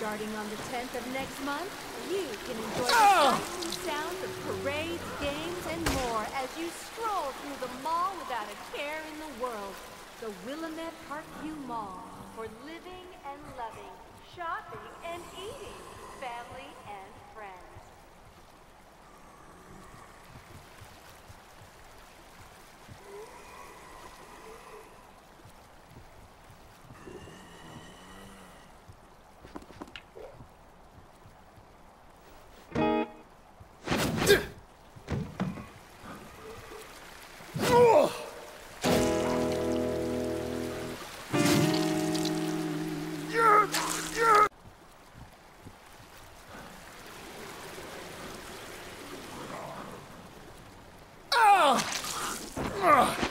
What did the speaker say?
Starting on the 10th of next month, you can enjoy the sights and sounds of parades, games, and more as you stroll through the mall without a care in the world. The Willamette Parkview Mall for living and loving, shopping and eating, family and friends. Ugh!